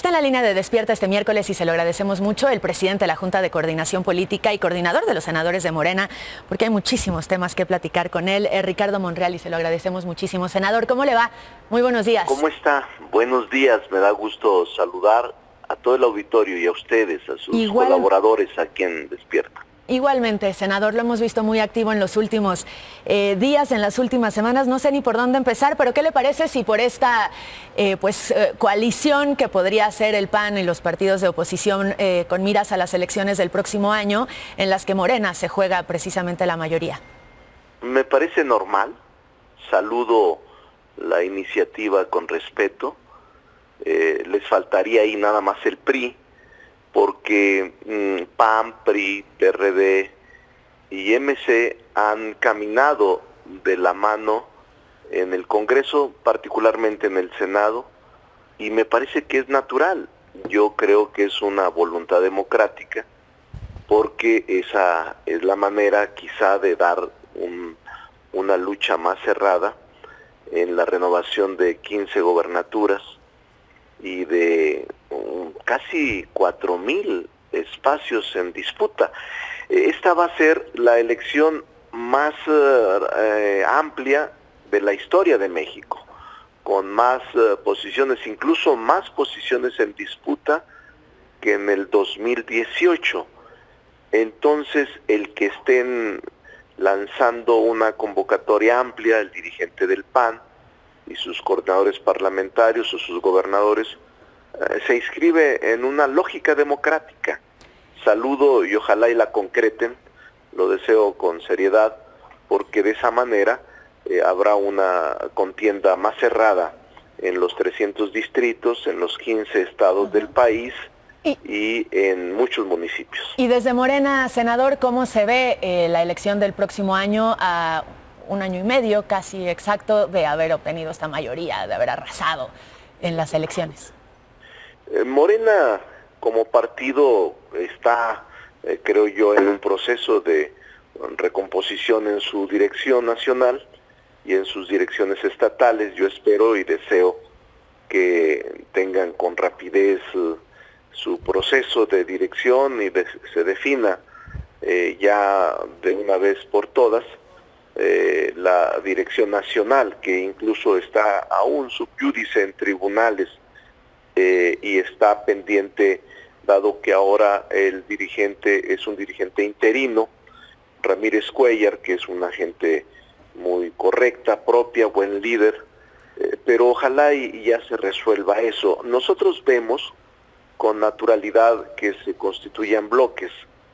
Está en la línea de Despierta este miércoles y se lo agradecemos mucho el presidente de la Junta de Coordinación Política y coordinador de los senadores de Morena, porque hay muchísimos temas que platicar con él, Ricardo Monreal, y se lo agradecemos muchísimo. Senador, ¿cómo le va? Muy buenos días. ¿Cómo está? Buenos días, me da gusto saludar a todo el auditorio y a ustedes, a sus colaboradores aquí en Despierta. Igualmente, senador, lo hemos visto muy activo en los últimos días, en las últimas semanas. No sé ni por dónde empezar, pero ¿qué le parece si por esta coalición que podría hacer el PAN y los partidos de oposición con miras a las elecciones del próximo año, en las que Morena se juega precisamente la mayoría? Me parece normal, saludo la iniciativa con respeto, les faltaría ahí nada más el PRI, porque PAN, PRI, PRD y MC han caminado de la mano en el Congreso, particularmente en el Senado, y me parece que es natural. Yo creo que es una voluntad democrática, porque esa es la manera quizá de dar una lucha más cerrada en la renovación de 15 gobernaturas y de casi 4,000 espacios en disputa. Esta va a ser la elección más amplia de la historia de México, con más posiciones, incluso más posiciones en disputa que en el 2018. Entonces, el que estén lanzando una convocatoria amplia, el dirigente del PAN y sus coordinadores parlamentarios o sus gobernadores, se inscribe en una lógica democrática. Saludo y ojalá y la concreten, lo deseo con seriedad, porque de esa manera habrá una contienda más cerrada en los 300 distritos, en los 15 estados del país y en muchos municipios. Y desde Morena, senador, ¿cómo se ve la elección del próximo año a un año y medio casi exacto de haber obtenido esta mayoría, de haber arrasado en las elecciones? Morena como partido está, creo yo, en un proceso de recomposición en su dirección nacional y en sus direcciones estatales. Yo espero y deseo que tengan con rapidez su proceso de dirección y se defina ya de una vez por todas la dirección nacional, que incluso está aún sub iudice en tribunales y está pendiente, dado que ahora el dirigente es un dirigente interino, Ramírez Cuéllar, que es una gente muy correcta, propia, buen líder, pero ojalá y ya se resuelva eso. Nosotros vemos con naturalidad que se constituyan bloques.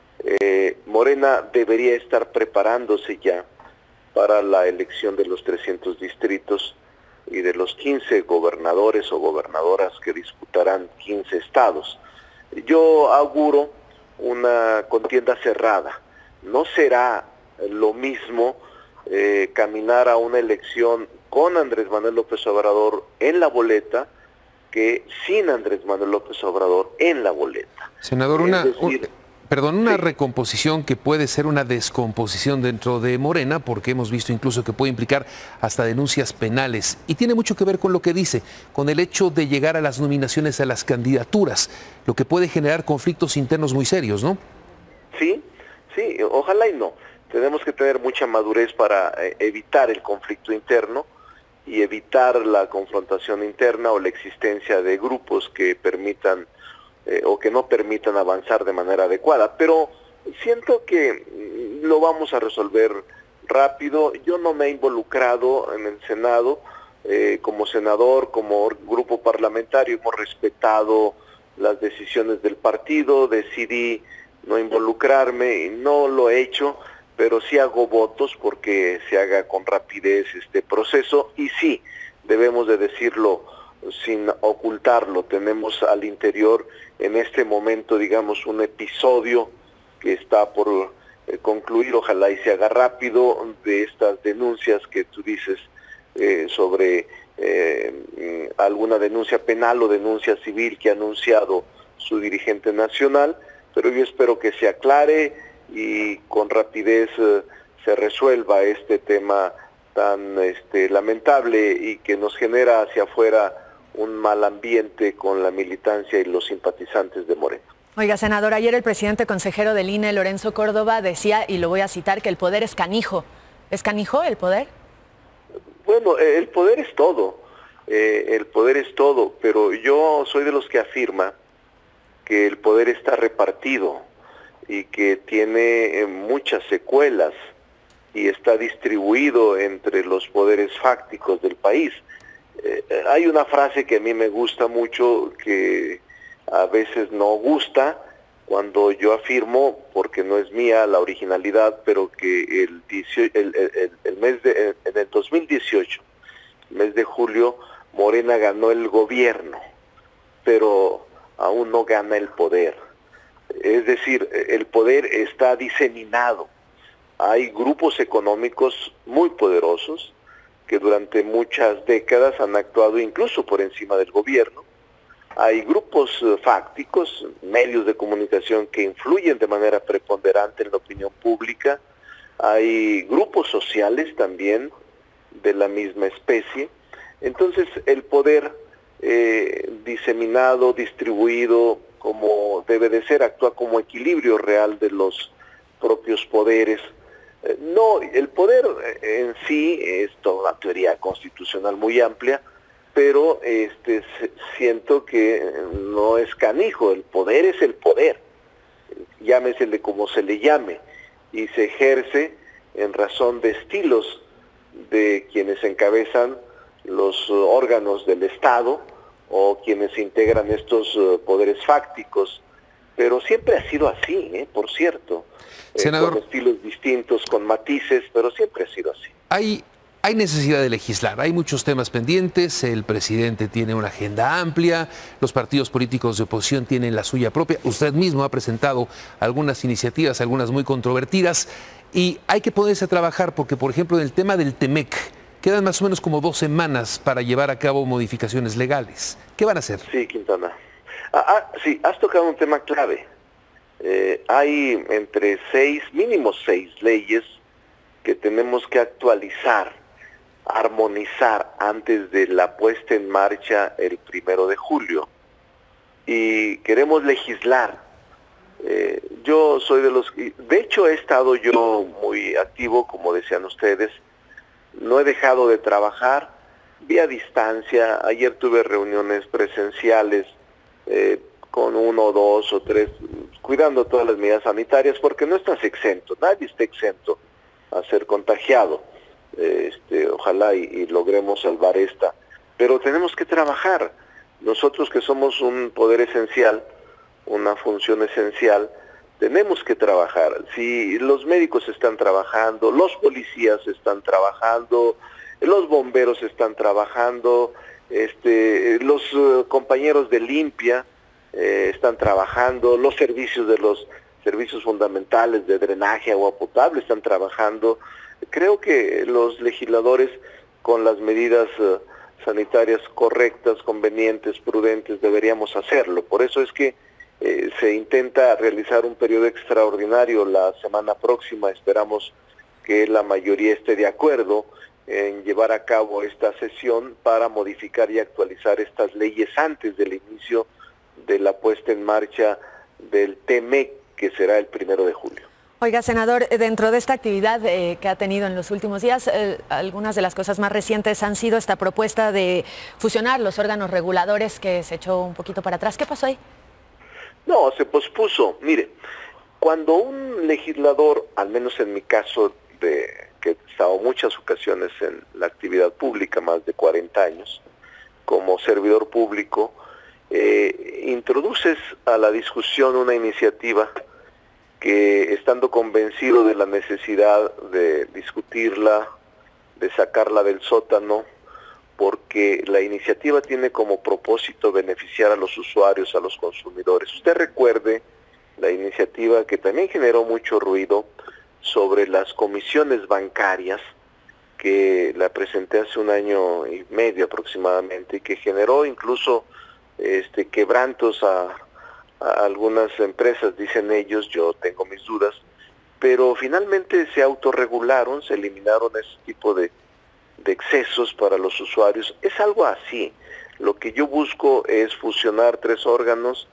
Morena debería estar preparándose ya para la elección de los 300 distritos y de los 15 gobernadores o gobernadoras que disputarán 15 estados. Yo auguro una contienda cerrada. No será lo mismo caminar a una elección con Andrés Manuel López Obrador en la boleta que sin Andrés Manuel López Obrador en la boleta. Senador, una recomposición que puede ser una descomposición dentro de Morena, porque hemos visto incluso que puede implicar hasta denuncias penales, y tiene mucho que ver con lo que dice, con el hecho de llegar a las nominaciones a las candidaturas, lo que puede generar conflictos internos muy serios, ¿no? Sí, ojalá y no. Tenemos que tener mucha madurez para evitar el conflicto interno y evitar la confrontación interna o la existencia de grupos que permitan o que no permitan avanzar de manera adecuada, pero siento que lo vamos a resolver rápido. Yo no me he involucrado en el Senado, como senador, como grupo parlamentario, hemos respetado las decisiones del partido, decidí no involucrarme y no lo he hecho, pero sí hago votos porque se haga con rapidez este proceso, y sí, debemos de decirlo sin ocultarlo, tenemos al interior en este momento, digamos, un episodio que está por concluir, ojalá y se haga rápido, de estas denuncias que tú dices sobre alguna denuncia penal o denuncia civil que ha anunciado su dirigente nacional, pero yo espero que se aclare y con rapidez se resuelva este tema tan lamentable y que nos genera hacia afuera un mal ambiente con la militancia y los simpatizantes de Morena. Oiga, senador, ayer el presidente consejero del INE, Lorenzo Córdoba, decía, y lo voy a citar, que el poder es canijo. ¿Es canijo el poder? Bueno, el poder es todo. El poder es todo, pero yo soy de los que afirma que el poder está repartido y que tiene muchas secuelas y está distribuido entre los poderes fácticos del país. Hay una frase que a mí me gusta mucho, que a veces no gusta, cuando yo afirmo, porque no es mía la originalidad, pero que en el 2018, mes de julio, Morena ganó el gobierno, pero aún no gana el poder. Es decir, el poder está diseminado. Hay grupos económicos muy poderosos que durante muchas décadas han actuado incluso por encima del gobierno. Hay grupos fácticos, medios de comunicación que influyen de manera preponderante en la opinión pública. Hay grupos sociales también de la misma especie. Entonces el poder diseminado, distribuido, como debe de ser, actúa como equilibrio real de los propios poderes. No, el poder en sí es toda una teoría constitucional muy amplia, pero siento que no es canijo. El poder es el poder, llámesele como se le llame, y se ejerce en razón de estilos de quienes encabezan los órganos del Estado o quienes integran estos poderes fácticos. Pero siempre ha sido así, por cierto, senador, con estilos distintos, con matices, pero siempre ha sido así. Hay necesidad de legislar, hay muchos temas pendientes, el presidente tiene una agenda amplia, los partidos políticos de oposición tienen la suya propia, usted mismo ha presentado algunas iniciativas, algunas muy controvertidas, y hay que ponerse a trabajar porque, por ejemplo, en el tema del TEMEC, quedan más o menos como 2 semanas para llevar a cabo modificaciones legales. ¿Qué van a hacer? Sí, Quintana. Sí, has tocado un tema clave. Hay entre mínimo 6 leyes que tenemos que actualizar, armonizar antes de la puesta en marcha el 1 de julio. Y queremos legislar. Yo soy de hecho he estado yo muy activo, como decían ustedes. No he dejado de trabajar vía distancia. Ayer tuve reuniones presenciales con 1, 2 o 3, cuidando todas las medidas sanitarias, porque no estás exento, nadie está exento a ser contagiado. Ojalá y logremos salvar esta. Pero tenemos que trabajar. Nosotros que somos un poder esencial, una función esencial, tenemos que trabajar. Si los médicos están trabajando, los policías están trabajando, los bomberos están trabajando, los compañeros de limpia están trabajando, los servicios fundamentales de drenaje, agua potable están trabajando. Creo que los legisladores, con las medidas sanitarias correctas, convenientes, prudentes, deberíamos hacerlo. Por eso es que se intenta realizar un periodo extraordinario la semana próxima. Esperamos que la mayoría esté de acuerdo en llevar a cabo esta sesión para modificar y actualizar estas leyes antes del inicio de la puesta en marcha del TEMEC, que será el 1 de julio. Oiga, senador, dentro de esta actividad que ha tenido en los últimos días, algunas de las cosas más recientes han sido esta propuesta de fusionar los órganos reguladores que se echó un poquito para atrás. ¿Qué pasó ahí? No, se pospuso. Mire, cuando un legislador, al menos en mi caso, que he estado muchas ocasiones en la actividad pública, más de 40 años, como servidor público, introduces a la discusión una iniciativa que, estando convencido de la necesidad de discutirla, de sacarla del sótano, porque la iniciativa tiene como propósito beneficiar a los usuarios, a los consumidores. Usted recuerde la iniciativa que también generó mucho ruido sobre las comisiones bancarias, que la presenté hace 1 año y medio aproximadamente, y que generó incluso quebrantos a algunas empresas, dicen ellos. Yo tengo mis dudas, pero finalmente se autorregularon, se eliminaron ese tipo de excesos para los usuarios. Es algo así. Lo que yo busco es fusionar 3 órganos,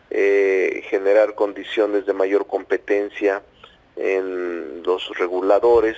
generar condiciones de mayor competencia en los reguladores,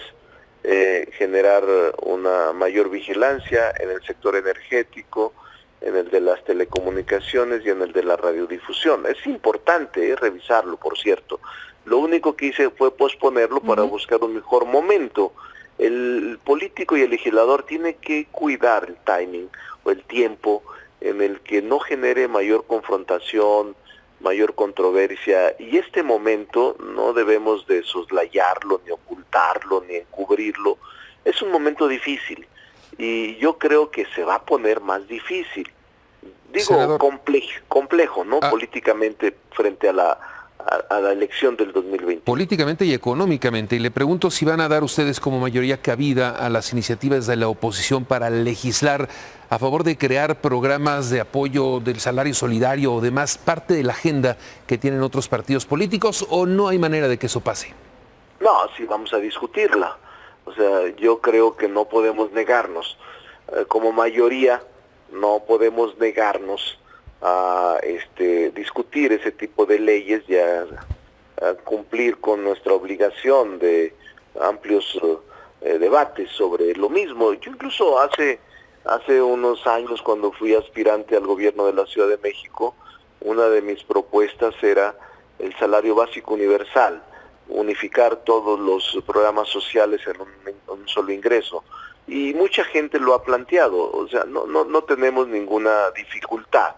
generar una mayor vigilancia en el sector energético, en el de las telecomunicaciones y en el de la radiodifusión. Es importante revisarlo, por cierto. Lo único que hice fue posponerlo para buscar un mejor momento. El político y el legislador tiene que cuidar el timing o el tiempo en el que no genere mayor confrontación, mayor controversia, y este momento no debemos de soslayarlo, ni ocultarlo, ni encubrirlo. Es un momento difícil, y yo creo que se va a poner más difícil. Digo, senador, complejo, ¿no? Políticamente frente a la elección del 2020. Políticamente y económicamente. Y le pregunto si van a dar ustedes como mayoría cabida a las iniciativas de la oposición para legislar a favor de crear programas de apoyo del salario solidario o demás, parte de la agenda que tienen otros partidos políticos, ¿o no hay manera de que eso pase? No, sí vamos a discutirla. O sea, yo creo que no podemos negarnos. Como mayoría no podemos negarnos a discutir ese tipo de leyes y a cumplir con nuestra obligación de amplios debates sobre lo mismo. Yo incluso hace unos años, cuando fui aspirante al gobierno de la Ciudad de México, una de mis propuestas era el salario básico universal, unificar todos los programas sociales en un solo ingreso. Y mucha gente lo ha planteado. O sea, no tenemos ninguna dificultad,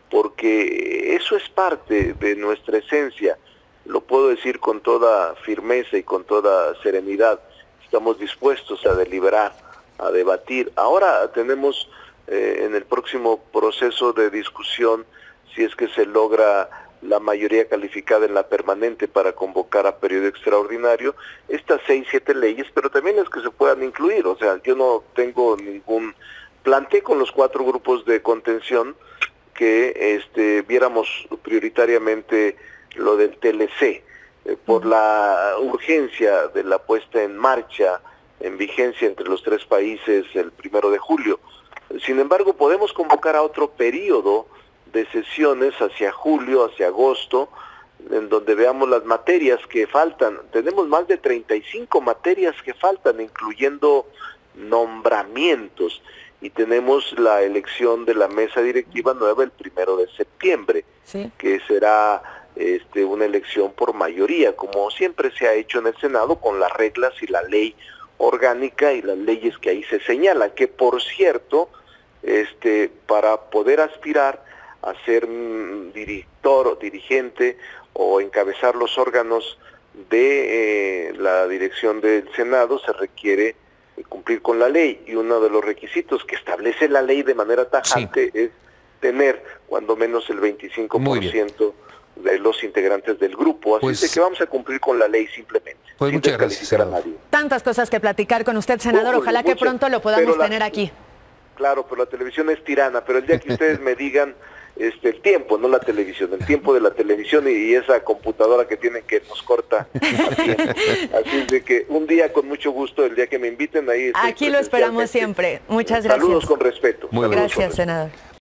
porque eso es parte de nuestra esencia. Lo puedo decir con toda firmeza y con toda serenidad. Estamos dispuestos a deliberar, a debatir. Ahora tenemos en el próximo proceso de discusión, si es que se logra la mayoría calificada en la permanente para convocar a periodo extraordinario, estas 6, 7 leyes, pero también las que se puedan incluir. O sea, yo no tengo ningún... Planteé con los 4 grupos de contención que viéramos prioritariamente lo del TLC, por la urgencia de la puesta en marcha, en vigencia entre los 3 países el 1 de julio. Sin embargo, podemos convocar a otro periodo de sesiones hacia julio, hacia agosto, en donde veamos las materias que faltan. Tenemos más de 35 materias que faltan, incluyendo nombramientos, y tenemos la elección de la mesa directiva nueva el 1 de septiembre, sí, que será una elección por mayoría, como siempre se ha hecho en el Senado, con las reglas y la ley orgánica y las leyes que ahí se señalan, que por cierto, para poder aspirar a ser director o dirigente o encabezar los órganos de la dirección del Senado, se requiere cumplir con la ley, y uno de los requisitos que establece la ley de manera tajante es tener cuando menos el 25% de los integrantes del grupo. Así es que vamos a cumplir con la ley simplemente. Pues muchas gracias, senador. Tantas cosas que platicar con usted, senador. Ojalá que pronto lo podamos tener aquí. Claro, pero la televisión es tirana, pero el día que ustedes me digan el tiempo, no la televisión, el tiempo de la televisión y esa computadora que tienen que nos corta. Así es de que un día con mucho gusto, el día que me inviten ahí. Aquí lo esperamos siempre. Muchas gracias. Saludos con respeto. Gracias, senador.